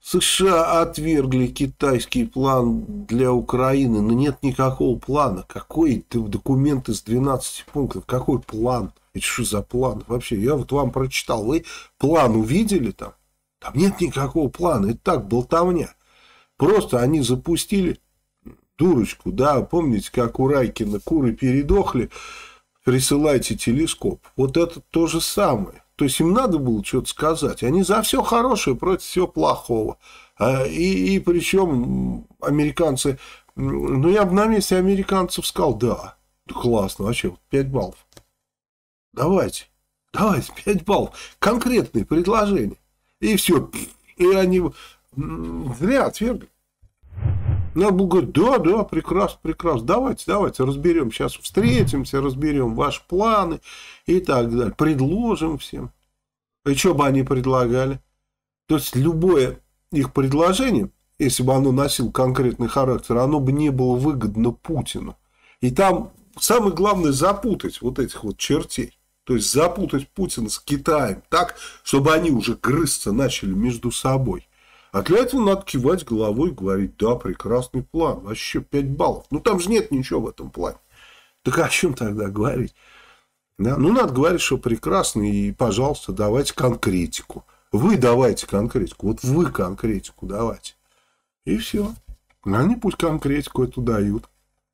США отвергли китайский план для Украины, но нет никакого плана. Какой документ из 12 пунктов? Какой план? Это что за план вообще? Я вот вам прочитал. Вы план увидели там? Там нет никакого плана. Это так, болтовня. Просто они запустили дурочку, да, помните, как у Райкина куры передохли, присылайте телескоп. Вот это то же самое. То есть им надо было что-то сказать. Они за все хорошее против всего плохого. И причем американцы, ну я бы на месте американцев сказал, да классно, вообще 5 баллов. Давайте 5 баллов. Конкретные предложения. И все. И они зря отвергли. Надо было говорить, да, прекрасно, давайте разберем, сейчас встретимся, разберем ваши планы и так далее, предложим всем. И что бы они предлагали? То есть, любое их предложение, если бы оно носило конкретный характер, оно бы не было выгодно Путину. И там самое главное запутать вот этих вот чертей. То есть, запутать Путина с Китаем так, чтобы они уже грызться начали между собой. А для этого надо кивать головой и говорить, да, прекрасный план, вообще 5 баллов. Ну, там же нет ничего в этом плане. Так о чем тогда говорить? Да? Ну, надо говорить, что прекрасно, и, пожалуйста, давайте конкретику. Вы давайте конкретику, вот вы конкретику давайте. И все. Они пусть конкретику эту дают.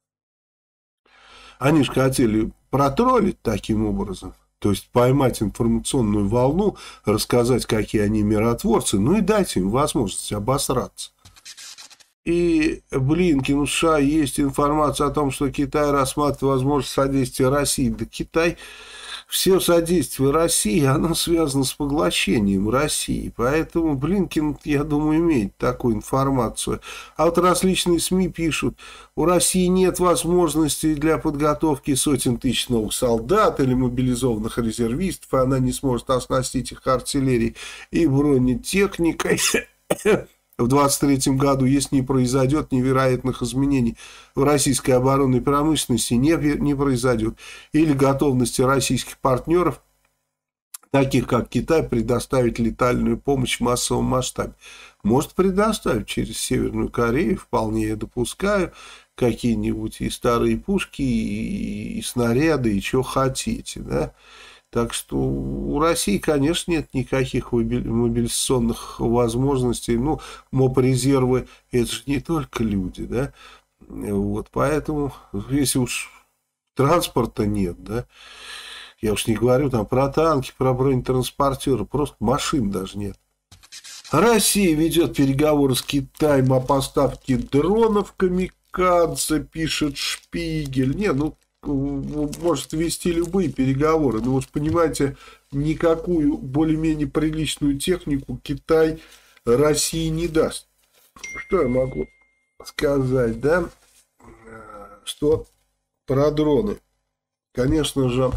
Они же хотели протроллить таким образом. То есть, поймать информационную волну, рассказать, какие они миротворцы, ну и дать им возможность обосраться. И Блинкин у США есть информация о том, что Китай рассматривает возможность содействия России. Да Китай, все содействие России, оно связано с поглощением России. Поэтому Блинкин, я думаю, имеет такую информацию. А вот различные СМИ пишут, у России нет возможности для подготовки сотен тысяч новых солдат или мобилизованных резервистов, и она не сможет оснастить их артиллерией и бронетехникой. В 2023 году, если не произойдет невероятных изменений в российской оборонной промышленности, не произойдет, или готовности российских партнеров, таких как Китай, предоставить летальную помощь в массовом масштабе. Может предоставить через Северную Корею, вполне я допускаю, какие-нибудь и старые пушки, и снаряды, и что хотите, да. Так что у России, конечно, нет никаких мобилизационных возможностей. Ну, мобрезервы – это же не только люди, да. Вот, поэтому, если уж транспорта нет, да, я уж не говорю там про танки, про бронетранспортеры, просто машин даже нет. Россия ведет переговоры с Китаем о поставке дронов «Камикадзе», пишет Шпигель. Не, ну, может вести любые переговоры, но вы же понимаете, никакую более-менее приличную технику Китай России не даст. Что я могу сказать, да? Что про дроны? Конечно же,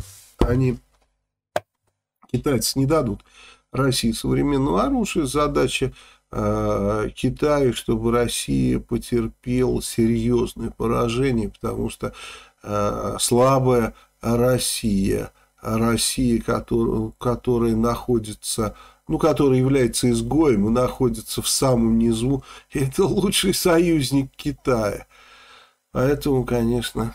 китайцы не дадут России современного оружия. Задача Китаю, чтобы Россия потерпела серьезное поражение, потому что слабая Россия, которая находится, ну, которая является изгоем и находится в самом низу, это лучший союзник Китая. Поэтому, конечно,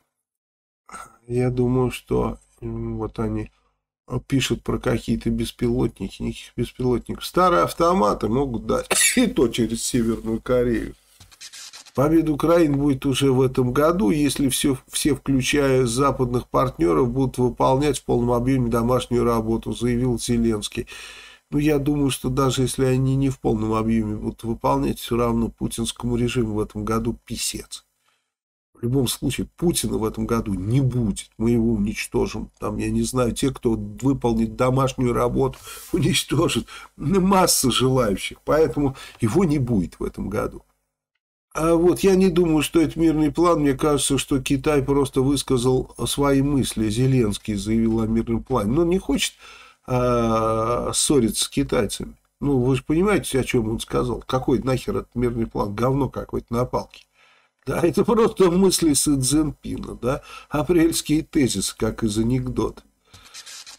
я думаю, что вот они пишут про какие-то беспилотники, никаких беспилотников. Старые автоматы могут дать, и то через Северную Корею. Победа Украины будет уже в этом году, если все, включая западных партнеров, будут выполнять в полном объеме домашнюю работу, заявил Зеленский. Ну, я думаю, что даже если они не в полном объеме будут выполнять, все равно путинскому режиму в этом году писец. В любом случае, Путина в этом году не будет. Мы его уничтожим. Там, я не знаю, те, кто выполнит домашнюю работу, уничтожат. Масса желающих. Поэтому его не будет в этом году. А вот я не думаю, что это мирный план. Мне кажется, что Китай просто высказал свои мысли. Зеленский заявил о мирном плане. Но не хочет ссориться с китайцами. Ну, вы же понимаете, о чем он сказал. Какой нахер этот мирный план? Говно какое-то на палке. Да, это просто мысли Си Цзиньпина, да. Апрельские тезисы, как из анекдота.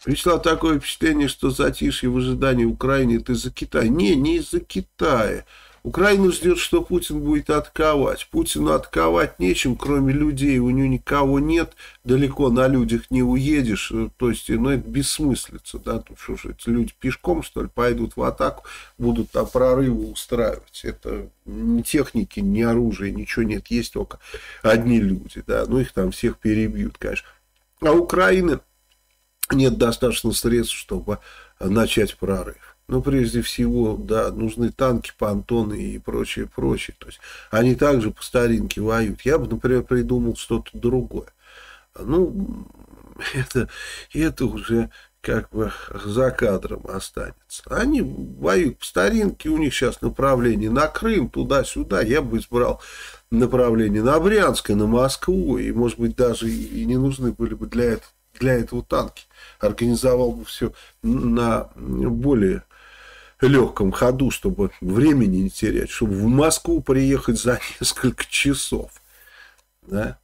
Пришло такое впечатление, что затишье в ожидании Украины это из-за Китая. Не из-за Китая. Украина ждет, что Путин будет атаковать. Путину атаковать нечем, кроме людей. У него никого нет, далеко на людях не уедешь. То есть, ну, это бессмыслица. Да? Тут что же, эти люди пешком, что ли, пойдут в атаку, будут там прорывы устраивать. Это ни техники, ни оружия, ничего нет. Есть только одни люди. Да? Ну, их там всех перебьют, конечно. А Украина нет достаточно средств, чтобы начать прорыв. Но прежде всего, да, нужны танки, понтоны и прочее, прочее. То есть они также по старинке воюют. Я бы, например, придумал что-то другое. Ну, это уже как бы за кадром останется. Они воюют по старинке, у них сейчас направление на Крым, туда-сюда. Я бы избрал направление на Брянск и на Москву. И, может быть, даже и не нужны были бы для этого танки. Организовал бы все на более легком ходу, чтобы времени не терять, чтобы в Москву приехать за несколько часов. Да?